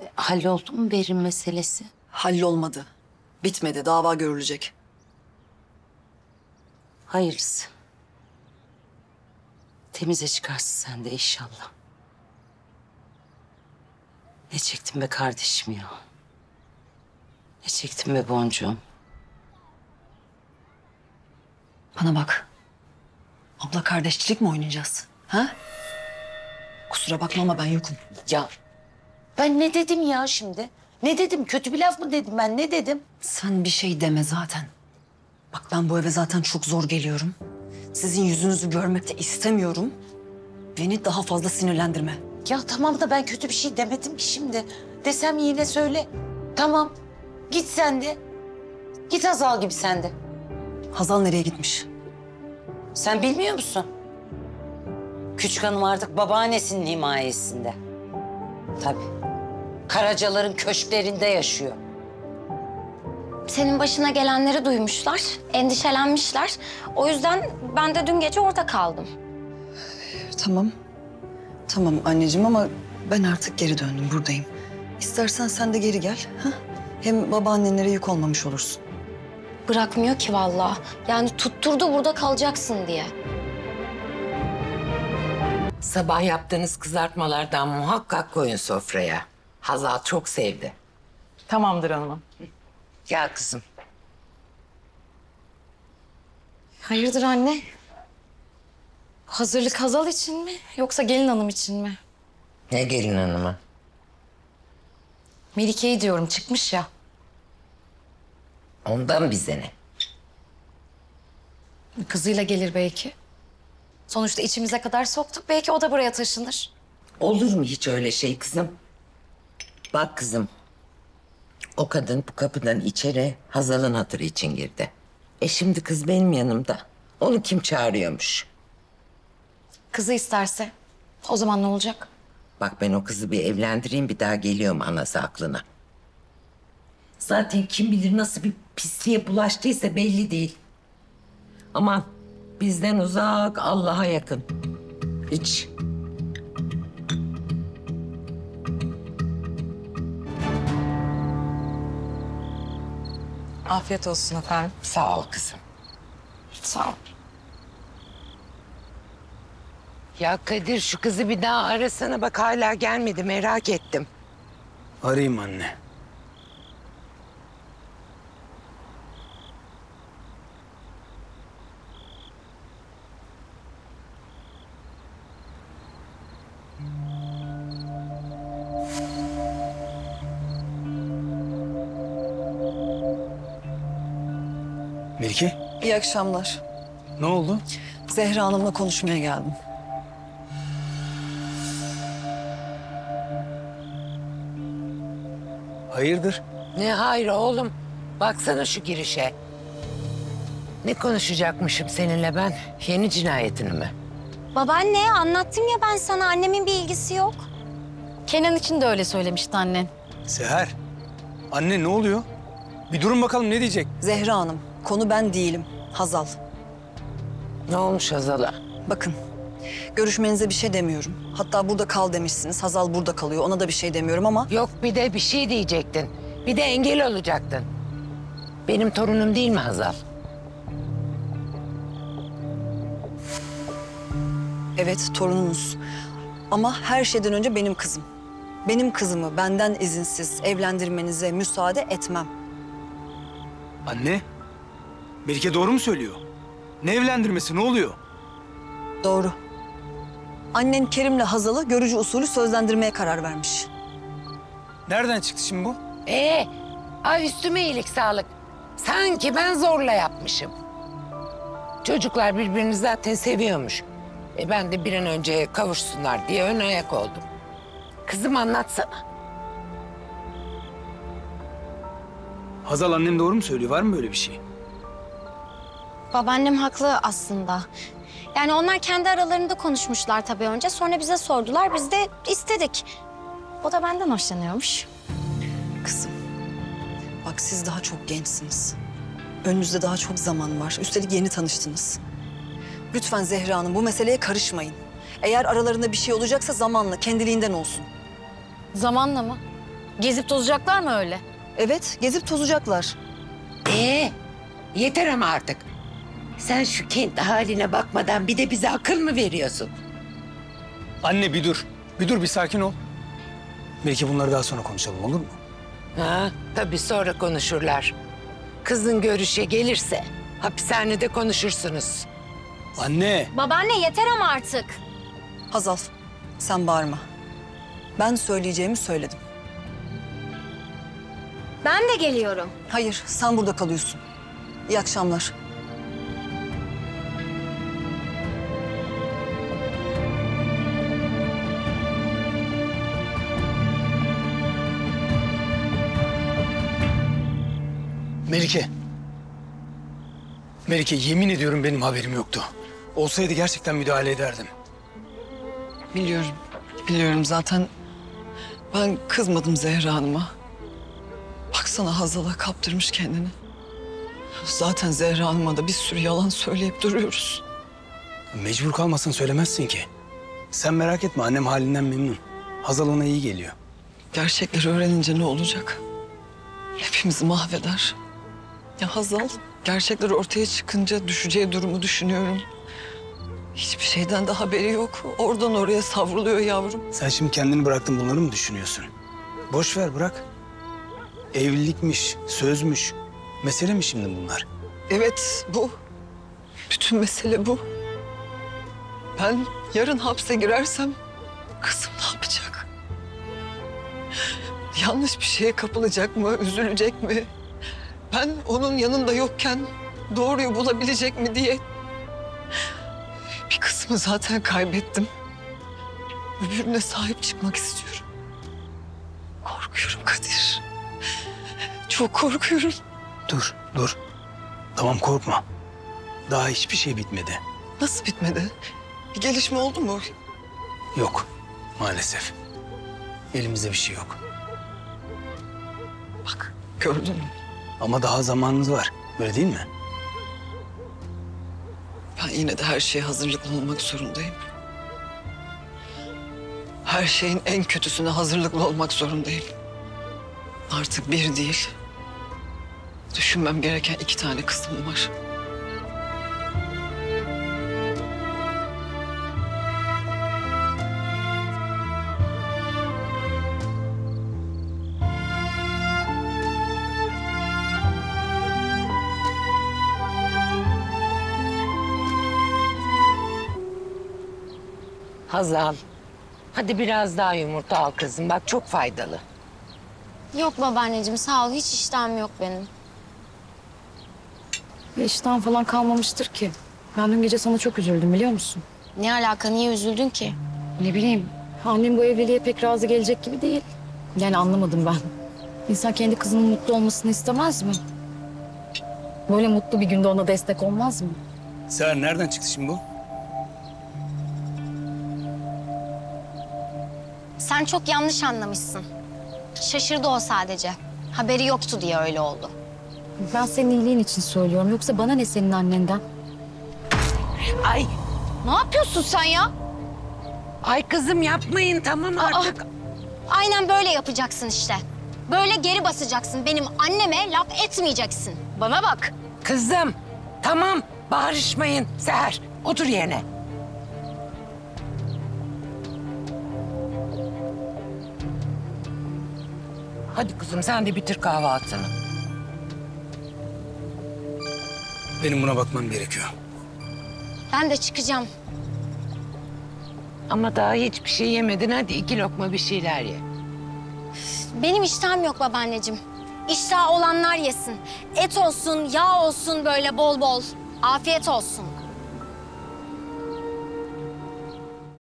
Halloldu mu Berin meselesi? Hallolmadı. Bitmedi. Dava görülecek. Hayırlısı. Temize çıkarsın sen de inşallah. Ne çektim be kardeşim ya. Ne çektim be boncuğum. Bana bak. Abla kardeşçilik mi oynayacağız? Ha? Kusura bakma ama ben yokum. Ya ben ne dedim ya şimdi? Ne dedim? Kötü bir laf mı dedim ben? Ne dedim? Sen bir şey deme zaten. Bak ben bu eve zaten çok zor geliyorum. Sizin yüzünüzü görmek de istemiyorum. Beni daha fazla sinirlendirme. Ya tamam da ben kötü bir şey demedim ki şimdi. Desem yine söyle. Tamam. Git sen de. Git Hazal gibi sen de. Hazal nereye gitmiş? Sen bilmiyor musun? Küçük hanım artık babaannesinin himayesinde. Tabii. Karacaların köşklerinde yaşıyor. Senin başına gelenleri duymuşlar, endişelenmişler. O yüzden ben de dün gece orada kaldım. Tamam. Tamam anneciğim ama ben artık geri döndüm, buradayım. İstersen sen de geri gel. Ha? Hem babaannenlere yük olmamış olursun. Bırakmıyor ki vallahi. Yani tutturdu burada kalacaksın diye. Sabah yaptığınız kızartmalardan muhakkak koyun sofraya. Hazal çok sevdi. Tamamdır hanımım. Gel kızım. Hayırdır anne? Hazırlık Hazal için mi yoksa gelin hanım için mi? Ne gelin hanımı? Melike'yi diyorum çıkmış ya. Ondan bize ne? Kızıyla gelir belki. Sonuçta içimize kadar soktuk. Belki o da buraya taşınır. Olur mu hiç öyle şey kızım? Bak kızım. O kadın bu kapıdan içeri Hazal'ın hatırı için girdi. Şimdi kız benim yanımda. Onu kim çağırıyormuş? Kızı isterse o zaman ne olacak? Bak ben o kızı bir evlendireyim, bir daha geliyorum anası aklına. Zaten kim bilir nasıl bir pisliğe bulaştıysa belli değil. Aman bizden uzak, Allah'a yakın. Hiç. Afiyet olsun efendim. Sağ ol kızım. Sağ ol. Ya Kadir şu kızı bir daha arasana, bak hala gelmedi, merak ettim. Arayayım anne. Melike, İyi akşamlar. ne oldu? Zehra Hanım'la konuşmaya geldim. Hayırdır? Ne hayır oğlum, baksana şu girişe. Ne konuşacakmışım seninle ben? Yeni cinayetini mi? Babaanne anlattım ya ben sana annemin bir ilgisi yok. Kenan için de öyle söylemişti annen. Seher, anne ne oluyor? Bir durun bakalım ne diyecek? Zehra Hanım, konu ben değilim. Hazal. Ne olmuş Hazal'a? Bakın, görüşmenize bir şey demiyorum. Hatta burada kal demişsiniz. Hazal burada kalıyor. Ona da bir şey demiyorum ama... Yok bir de bir şey diyecektin. Bir de engel olacaktın. Benim torunum değil mi Hazal? Evet, torununuz. Ama her şeyden önce benim kızım. Benim kızımı benden izinsiz evlendirmenize müsaade etmem. Anne, Melike doğru mu söylüyor? Ne evlendirmesi, ne oluyor? Doğru. Annen Kerim'le Hazal'ı görücü usulü sözlendirmeye karar vermiş. Nereden çıktı şimdi bu? Ay üstüme iyilik sağlık. Sanki ben zorla yapmışım. Çocuklar birbirini zaten seviyormuş. Ben de bir an önce kavuşsunlar diye ön ayak oldum. Kızım anlatsana. Hazal annem doğru mu söylüyor? Var mı böyle bir şey? Babaannem haklı aslında. Yani onlar kendi aralarında konuşmuşlar tabii önce. Sonra bize sordular, biz de istedik. O da benden hoşlanıyormuş. Kızım, bak siz daha çok gençsiniz. Önünüzde daha çok zaman var. Üstelik yeni tanıştınız. Lütfen Zehra Hanım bu meseleye karışmayın. Eğer aralarında bir şey olacaksa zamanla, kendiliğinden olsun. Zamanla mı? Gezip tozacaklar mı öyle? Evet, gezip tozacaklar. Yeter ama artık. Sen şu kendi haline bakmadan bir de bize akıl mı veriyorsun? Anne bir dur. Bir dur, bir sakin ol. Belki bunları daha sonra konuşalım, olur mu? Ha, tabii sonra konuşurlar. Kızın görüşe gelirse hapishanede konuşursunuz. Anne. Babaanne yeter ama artık. Hazal, sen bağırma. Ben söyleyeceğimi söyledim. Ben de geliyorum. Hayır, sen burada kalıyorsun. İyi akşamlar. Melike. Melike, yemin ediyorum benim haberim yoktu. Olsaydı gerçekten müdahale ederdim. Biliyorum, biliyorum zaten ben kızmadım Zehra Hanım'a. Baksana Hazal'a kaptırmış kendini. Zaten Zehra Hanım'a da bir sürü yalan söyleyip duruyoruz. Mecbur kalmasan söylemezsin ki. Sen merak etme, annem halinden memnun. Hazal ona iyi geliyor. Gerçekleri öğrenince ne olacak? Hepimizi mahveder. Ya Hazal, gerçekler ortaya çıkınca düşeceği durumu düşünüyorum. Hiçbir şeyden de haberi yok. Oradan oraya savruluyor yavrum. Sen şimdi kendini bıraktın, bunları mı düşünüyorsun? Boş ver, bırak. Evlilikmiş, sözmüş. Mesele mi şimdi bunlar? Evet, bu. Bütün mesele bu. Ben yarın hapse girersem kızım ne yapacak? Yanlış bir şeye kapılacak mı, üzülecek mi? Ben onun yanında yokken doğruyu bulabilecek mi diye bir kızımı zaten kaybettim. Öbürüne sahip çıkmak istiyorum. Korkuyorum Kadir. Çok korkuyorum. Dur, dur. Tamam, korkma. Daha hiçbir şey bitmedi. Nasıl bitmedi? Bir gelişme oldu mu? Yok, maalesef. Elimizde bir şey yok. Bak, gördün mü? Ama daha zamanımız var. Öyle değil mi? Ben yine de her şeye hazırlıklı olmak zorundayım. Her şeyin en kötüsüne hazırlıklı olmak zorundayım. Artık bir değil, düşünmem gereken 2 tane kızım var. Hazal, hadi biraz daha yumurta al kızım. Bak çok faydalı. Yok babaanneciğim sağ ol. Hiç iştahım yok benim. İştahım falan kalmamıştır ki. Ben dün gece sana çok üzüldüm biliyor musun? Ne alaka? Niye üzüldün ki? Ne bileyim. Annem bu evliliğe pek razı gelecek gibi değil. Yani anlamadım ben. İnsan kendi kızının mutlu olmasını istemez mi? Böyle mutlu bir günde ona destek olmaz mı? Seher, nereden çıktı şimdi bu? Sen çok yanlış anlamışsın. Şaşırdı o sadece. Haberi yoktu diye öyle oldu. Ben senin iyiliğin için söylüyorum. Yoksa bana ne senin annenden? Ay, Ne yapıyorsun sen ya? ay kızım yapmayın tamam artık. Aynen böyle yapacaksın işte. Böyle geri basacaksın. Benim anneme laf etmeyeceksin. Bana bak. Kızım, tamam bağırışmayın. Seher, otur yerine. Hadi kızım sen de bitir kahvaltını. Benim buna bakmam gerekiyor. Ben de çıkacağım. Ama daha hiçbir şey yemedin. Hadi 2 lokma bir şeyler ye. Benim iştahım yok babaanneciğim. İştahı olanlar yesin. Et olsun, yağ olsun böyle bol bol. Afiyet olsun.